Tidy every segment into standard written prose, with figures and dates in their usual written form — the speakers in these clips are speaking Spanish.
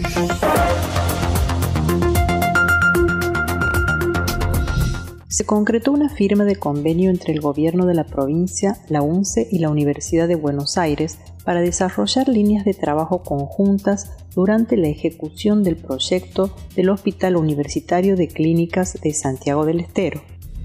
Se concretó una firma de convenio entre el gobierno de la provincia, la UNCE y la Universidad de Buenos Aires para desarrollar líneas de trabajo conjuntas durante la ejecución del proyecto del Hospital Universitario de Clínicas de Santiago del Estero.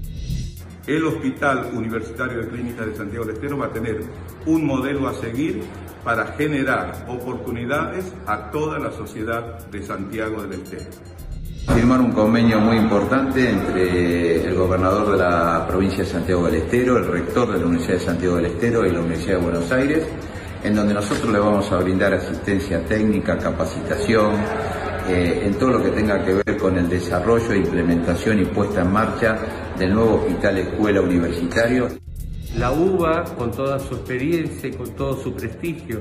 El Hospital Universitario de Clínicas de Santiago del Estero va a tener un modelo a seguir para generar oportunidades a toda la sociedad de Santiago del Estero. Firmar un convenio muy importante entre el gobernador de la provincia de Santiago del Estero, el rector de la Universidad de Santiago del Estero y la Universidad de Buenos Aires, en donde nosotros le vamos a brindar asistencia técnica, capacitación, en todo lo que tenga que ver con el desarrollo, implementación y puesta en marcha del nuevo Hospital Escuela Universitario. La UBA, con toda su experiencia y con todo su prestigio,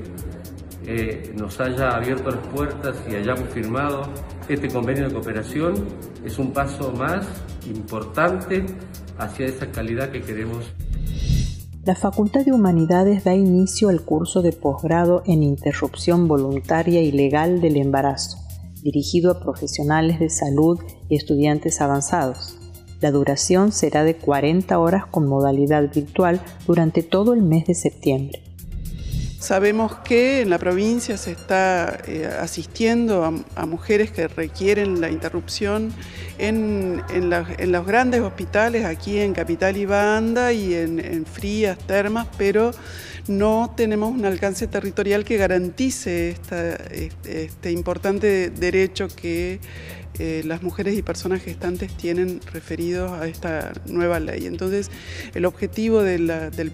nos haya abierto las puertas y hayamos firmado este convenio de cooperación, es un paso más importante hacia esa calidad que queremos. La Facultad de Humanidades da inicio al curso de posgrado en interrupción voluntaria y legal del embarazo, dirigido a profesionales de salud y estudiantes avanzados. La duración será de 40 horas con modalidad virtual durante todo el mes de septiembre. Sabemos que en la provincia se está asistiendo a mujeres que requieren la interrupción en los grandes hospitales, aquí en Capital y Banda y en Frías, Termas, pero no tenemos un alcance territorial que garantice este importante derecho que las mujeres y personas gestantes tienen referidos a esta nueva ley. Entonces, el objetivo del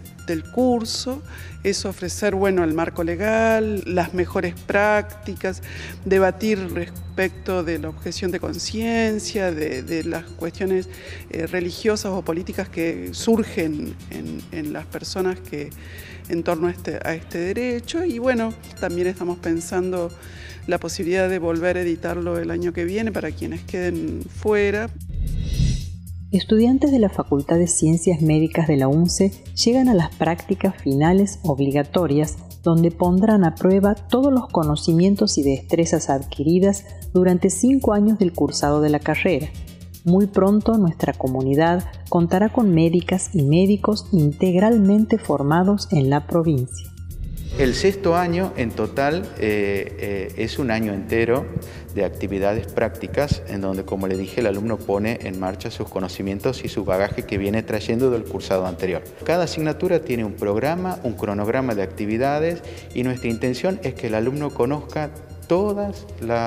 curso es ofrecer, el marco legal, las mejores prácticas, debatir respecto de la objeción de conciencia, de las cuestiones religiosas o políticas que surgen en las personas que en torno a este derecho. Y también estamos pensando la posibilidad de volver a editarlo el año que viene para quienes queden fuera. Estudiantes de la Facultad de Ciencias Médicas de la UNCE llegan a las prácticas finales obligatorias, donde pondrán a prueba todos los conocimientos y destrezas adquiridas durante 5 años del cursado de la carrera. Muy pronto nuestra comunidad contará con médicas y médicos integralmente formados en la provincia. El 6º año en total es un año entero de actividades prácticas en donde, como le dije, el alumno pone en marcha sus conocimientos y su bagaje que viene trayendo del cursado anterior. Cada asignatura tiene un programa, un cronograma de actividades y nuestra intención es que el alumno conozca todos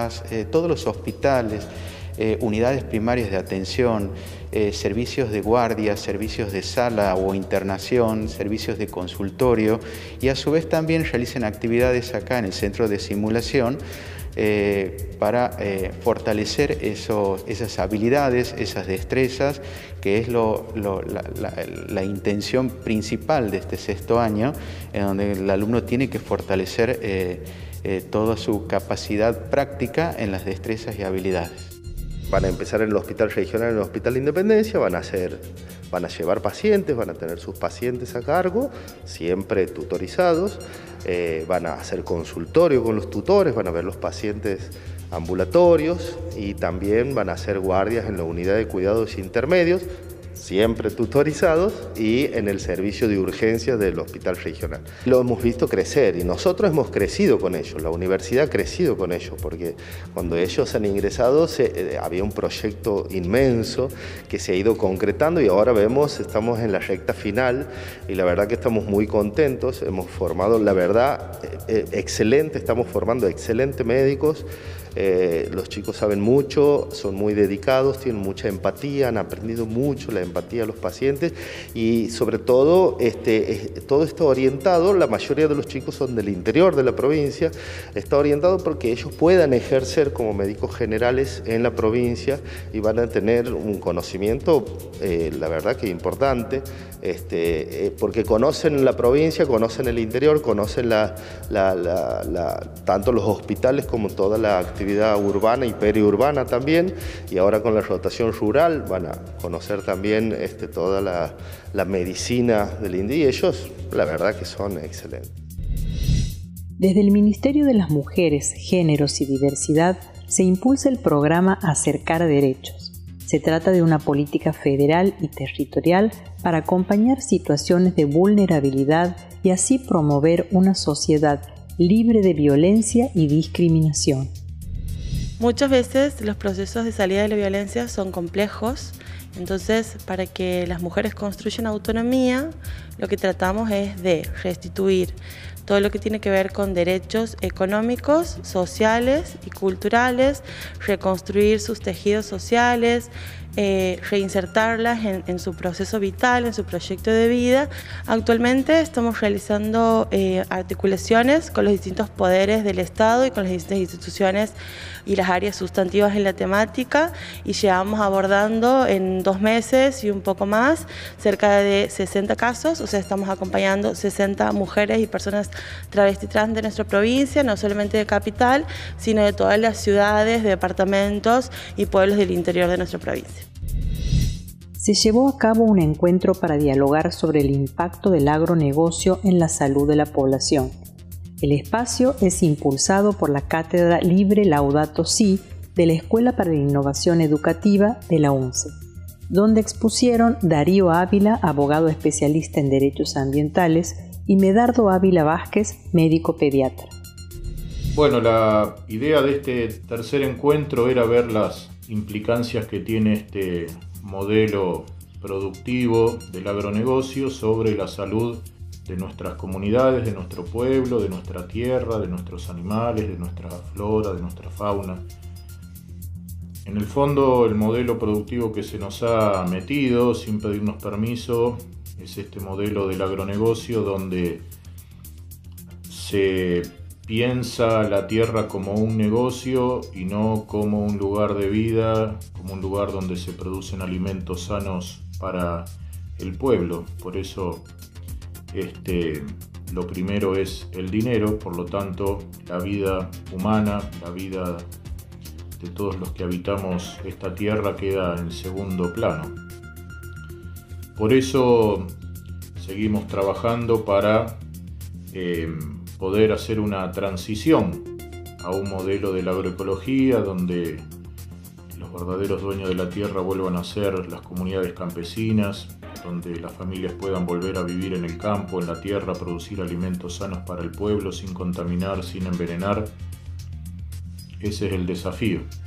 los hospitales, unidades primarias de atención, servicios de guardia, servicios de sala o internación, servicios de consultorio y a su vez también realicen actividades acá en el centro de simulación para fortalecer esas habilidades, esas destrezas, que es la intención principal de este 6º año, en donde el alumno tiene que fortalecer toda su capacidad práctica en las destrezas y habilidades. Van a empezar en el hospital regional, en el hospital de Independencia, van a llevar pacientes, van a tener sus pacientes a cargo, siempre tutorizados, van a hacer consultorio con los tutores, van a ver los pacientes ambulatorios y también van a hacer guardias en la unidad de cuidados intermedios, siempre tutorizados y en el servicio de urgencias del hospital regional. Lo hemos visto crecer y nosotros hemos crecido con ellos, la universidad ha crecido con ellos, porque cuando ellos han ingresado había un proyecto inmenso que se ha ido concretando y ahora estamos en la recta final y la verdad que estamos muy contentos, hemos formado, la verdad, excelente, estamos formando excelentes médicos. Los chicos saben mucho, son muy dedicados, tienen mucha empatía, han aprendido mucho la empatía de los pacientes y sobre todo todo está orientado, la mayoría de los chicos son del interior de la provincia, está orientado porque ellos puedan ejercer como médicos generales en la provincia y van a tener un conocimiento, la verdad que importante, porque conocen la provincia, conocen el interior, conocen tanto los hospitales como toda la actividad urbana y periurbana también, y ahora con la rotación rural van a conocer también toda la medicina del INDI y ellos la verdad que son excelentes. Desde el Ministerio de las Mujeres, Géneros y Diversidad se impulsa el programa Acercar Derechos. Se trata de una política federal y territorial para acompañar situaciones de vulnerabilidad y así promover una sociedad libre de violencia y discriminación. Muchas veces los procesos de salida de la violencia son complejos, entonces para que las mujeres construyan autonomía, lo que tratamos es de restituir todo lo que tiene que ver con derechos económicos, sociales y culturales, reconstruir sus tejidos sociales, reinsertarlas en su proceso vital, en su proyecto de vida. Actualmente estamos realizando articulaciones con los distintos poderes del Estado y con las distintas instituciones y las áreas sustantivas en la temática, y llevamos abordando en 2 meses y un poco más cerca de 60 casos, o sea, estamos acompañando 60 mujeres y personas travesti trans de nuestra provincia, no solamente de Capital, sino de todas las ciudades, departamentos y pueblos del interior de nuestra provincia. Se llevó a cabo un encuentro para dialogar sobre el impacto del agronegocio en la salud de la población. El espacio es impulsado por la Cátedra Libre Laudato Si de la Escuela para la Innovación Educativa de la UNCE, donde expusieron Darío Ávila, abogado especialista en derechos ambientales, y Medardo Ávila Vázquez, médico pediatra. Bueno, la idea de este tercer encuentro era ver las implicancias que tiene este modelo productivo del agronegocio sobre la salud de nuestras comunidades, de nuestro pueblo, de nuestra tierra, de nuestros animales, de nuestra flora, de nuestra fauna. En el fondo, el modelo productivo que se nos ha metido sin pedirnos permiso es este modelo del agronegocio, donde se piensa la tierra como un negocio y no como un lugar de vida, como un lugar donde se producen alimentos sanos para el pueblo. Por eso lo primero es el dinero, por lo tanto la vida humana, la vida de todos los que habitamos esta tierra queda en segundo plano. Por eso seguimos trabajando para poder hacer una transición a un modelo de la agroecología donde los verdaderos dueños de la tierra vuelvan a ser las comunidades campesinas, donde las familias puedan volver a vivir en el campo, en la tierra, producir alimentos sanos para el pueblo sin contaminar, sin envenenar. Ese es el desafío.